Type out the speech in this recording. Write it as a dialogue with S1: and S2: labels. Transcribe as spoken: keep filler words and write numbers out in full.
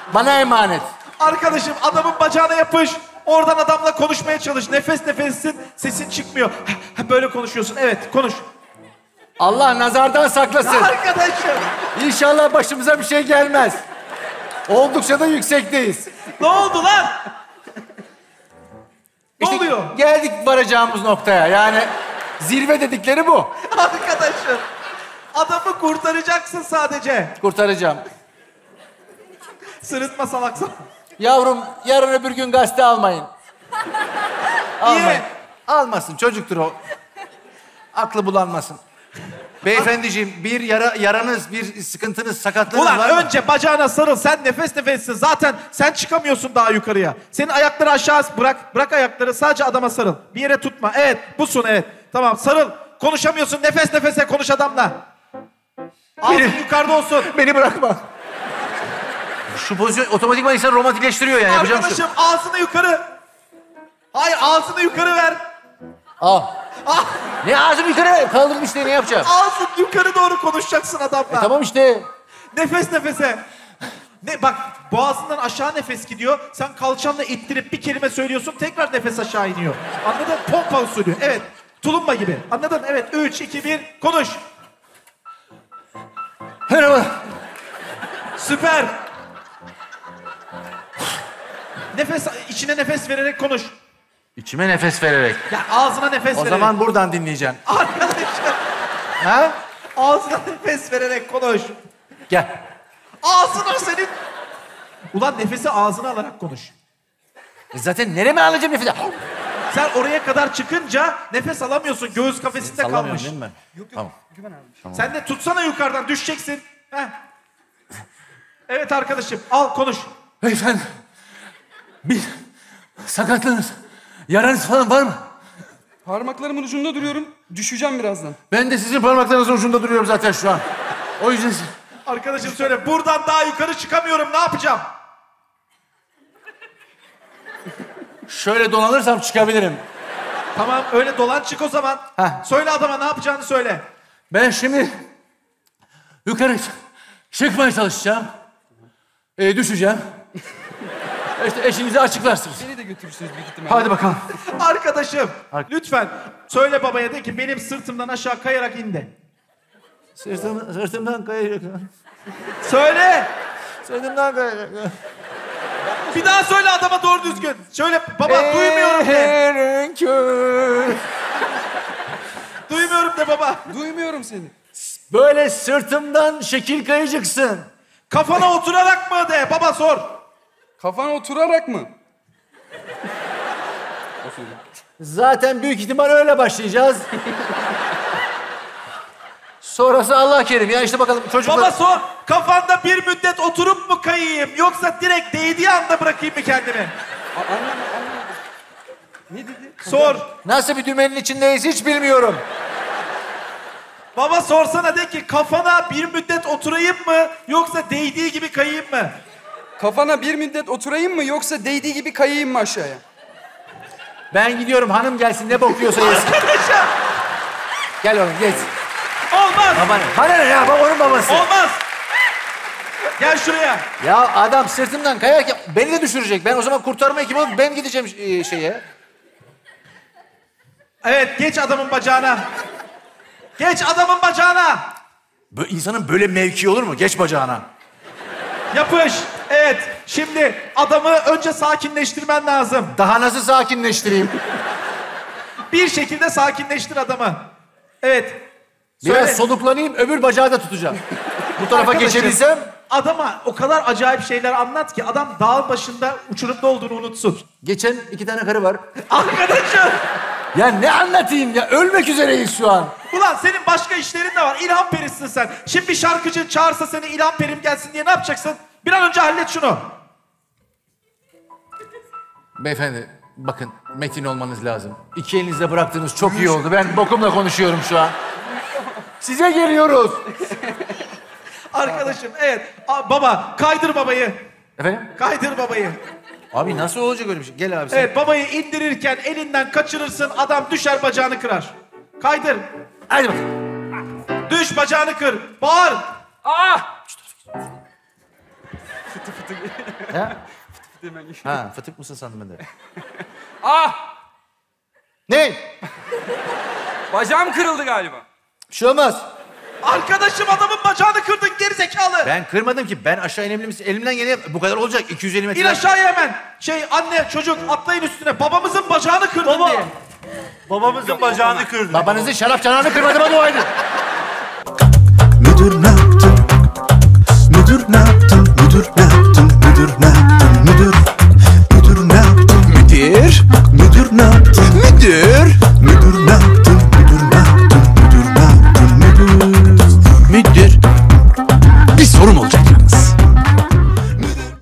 S1: Bana emanet.
S2: Arkadaşım adamın bacağına yapış. Oradan adamla konuşmaya çalış. Nefes nefessin, sesin çıkmıyor. Böyle konuşuyorsun. Evet, konuş.
S1: Allah nazardan saklasın.
S2: Arkadaşım.
S1: İnşallah başımıza bir şey gelmez. Oldukça da yüksekteyiz.
S2: Ne oldu lan? Ne
S1: İşte
S2: oluyor?
S1: geldik varacağımız noktaya. Yani zirve dedikleri bu.
S2: Arkadaşım. Adamı kurtaracaksın sadece.
S1: Kurtaracağım.
S2: Sırıtma salak salak.
S1: Yavrum yarın öbür gün gazete almayın. Almayın.
S2: Niye?
S1: Almasın, çocuktur o. Aklı bulanmasın. Beyefendiciğim bir yara, yaranız, bir sıkıntınız, sakatlığınız
S2: Ulan
S1: var mı?
S2: önce bacağına sarıl. Sen nefes nefessin. Zaten sen çıkamıyorsun daha yukarıya. Senin ayakları aşağı bırak. Bırak ayakları. Sadece adama sarıl. Bir yere tutma. Evet. Busun evet. Tamam sarıl. Konuşamıyorsun. Nefes nefese konuş adamla. Ağzın
S1: Beni-
S2: yukarıda olsun.
S1: Beni bırakma. Şu pozisyon otomatikman insanı romantikleştiriyor yani. Yapacağım şu.
S2: Arkadaşım ağzını yukarı. Hayır ağzını yukarı ver.
S1: Al.
S2: Ah,
S1: Ne ağzım yukarı kaldım işte ne yapacağım?
S2: ağzın yukarı doğru konuşacaksın adamla.
S1: E, tamam işte.
S2: Nefes nefese. Ne bak boğazından aşağı nefes gidiyor. Sen kalçanla ittirip bir kelime söylüyorsun. Tekrar nefes aşağı iniyor. Anladın? Pompa usulü. Evet. Tulumba gibi. Anladın? Evet. Üç, iki, bir. Konuş.
S1: Merhaba.
S2: Süper. Nefes, içine nefes vererek konuş.
S1: İçime nefes vererek.
S2: Ya ağzına nefes
S1: O
S2: vererek.
S1: zaman buradan dinleyeceğim.
S2: Arkadaşım.
S1: Ha?
S2: Ağzına nefes vererek konuş.
S1: Gel.
S2: Ağzına senin... Ulan nefesi ağzına alarak konuş.
S1: E zaten nereme alacağım nefesi?
S2: Sen oraya kadar çıkınca nefes alamıyorsun. Göğüs kafesinde
S1: Sallamıyorum
S2: kalmış.
S1: değil mi ben?
S2: Yok yok.
S1: Tamam.
S2: Güven abi. Sen de tutsana yukarıdan düşeceksin. Heh. Evet arkadaşım al konuş.
S1: Beyefendi. Bir sakatlığınız, yaranız falan var mı?
S3: Parmaklarımın ucunda duruyorum. Düşeceğim birazdan.
S1: Ben de sizin parmaklarınızın ucunda duruyorum zaten şu an. O yüzden...
S2: Arkadaşım söyle buradan daha yukarı çıkamıyorum ne yapacağım?
S1: Şöyle dolanırsam çıkabilirim.
S2: Tamam öyle dolan çık o zaman.
S1: Heh.
S2: Söyle adama ne yapacağını söyle.
S1: Ben şimdi yukarı çıkmaya çalışacağım. Ee, düşeceğim. İşte eşinize açıklarsınız.
S3: Beni de götürürsünüz büyük ihtimalle.
S1: Hadi bakalım.
S2: Arkadaşım
S1: Ar-
S2: lütfen söyle babaya de ki benim sırtımdan aşağı kayarak indi.
S1: Sırtım, sırtımdan kayacak.
S2: Söyle.
S1: Sırtımdan kayacak.
S2: Bir daha söyle adama doğru düzgün. Söyle baba duymuyorum de.
S1: Eğerin kör.
S2: Duymuyorum de baba.
S3: Duymuyorum seni.
S1: Böyle sırtımdan şekil kayacaksın.
S2: Kafana oturarak mı de baba sor.
S3: Kafana oturarak mı?
S1: Zaten büyük ihtimal öyle başlayacağız. Sonrası Allah kerim. Ya işte bakalım çocuklar...
S2: Baba sor. Kafanda bir müddet oturup mu kayayım yoksa direkt değdiği anda bırakayım mı kendimi?
S3: A- Anlamadım, anlamadım. Ne dedi?
S2: Sor.
S1: Nasıl bir dümenin içindeyiz hiç bilmiyorum.
S2: Baba sorsana de ki kafana bir müddet oturayım mı yoksa değdiği gibi kayayım mı?
S3: Kafana bir müddet oturayım mı yoksa değdiği gibi kayayım mı aşağıya?
S1: Ben gidiyorum hanım gelsin ne bakıyorsa yesin.
S2: Arkadaşım.
S1: Gel oğlum geç.
S2: Olmaz.
S1: Baba ne? Bana ne ya? Baba onun babası.
S2: Olmaz. Gel şuraya.
S1: Ya adam sırtımdan kayarken beni de düşürecek. Ben o zaman kurtarma ekibi olup ben gideceğim e, şeye.
S2: Evet geç adamın bacağına. Geç adamın bacağına.
S1: Bu insanın böyle mevki olur mu? Geç bacağına.
S2: Yapış. Evet. Şimdi adamı önce sakinleştirmen lazım.
S1: Daha nasıl sakinleştireyim?
S2: Bir şekilde sakinleştir adamı. Evet.
S1: Biraz
S2: Söyle.
S1: soluklanayım, öbür bacağı da tutacağım. Bu tarafa
S2: Arkadaşım,
S1: geçebilsem...
S2: Adama o kadar acayip şeyler anlat ki adam dağ başında uçurumda olduğunu unutsun.
S1: Geçen iki tane karı var.
S2: Arkadaşım.
S1: Ya ne anlatayım ya? Ölmek üzereyiz şu an.
S2: Ulan senin başka işlerin de var. İlham perisin sen. Şimdi bir şarkıcı çağırsa seni ilham perim gelsin diye ne yapacaksın? Bir an önce hallet şunu.
S1: Beyefendi, bakın metin olmanız lazım. İki elinizle bıraktığınız çok iyi oldu. Ben bokumla konuşuyorum şu an. Size geliyoruz.
S2: Arkadaşım evet. Aa, baba kaydır babayı.
S1: Efendim?
S2: Kaydır babayı.
S1: Abi nasıl olacak öyle bir şey? Gel abi sen.
S2: Evet babayı indirirken elinden kaçırırsın adam düşer bacağını kırar. Kaydır.
S1: Hadi bakalım.
S2: Düş bacağını kır. Bağır.
S1: Ah!
S3: fıtık.
S1: Ha?
S3: Hemen geliyor.
S1: Ha, fıtık mısın sandım ben de.
S3: Ah!
S1: Ne?
S3: Bacağım kırıldı galiba.
S1: Bir şey olmaz.
S2: Arkadaşım adamın bacağını kırdın gerizekalı.
S1: Ben kırmadım ki. Ben aşağı inebilir misin? Elimden geleni bu kadar olacak. iki yüz elli metre.
S2: İn aşağıya hemen. Şey anne çocuk atlayın üstüne. Babamızın bacağını kırdın
S4: Baba.
S2: diye.
S4: Babamızın bacağını kırdı.
S1: Babanızın şarap çanağını kırmadığıma dua edin.
S5: Müdür ne yaptın? Müdür ne yaptın? Müdür ne yaptın? Müdür ne yaptın? Müdür. Müdür ne yaptın? Müdür. Müdür ne yaptın? Müdür. Müdür ne yaptın?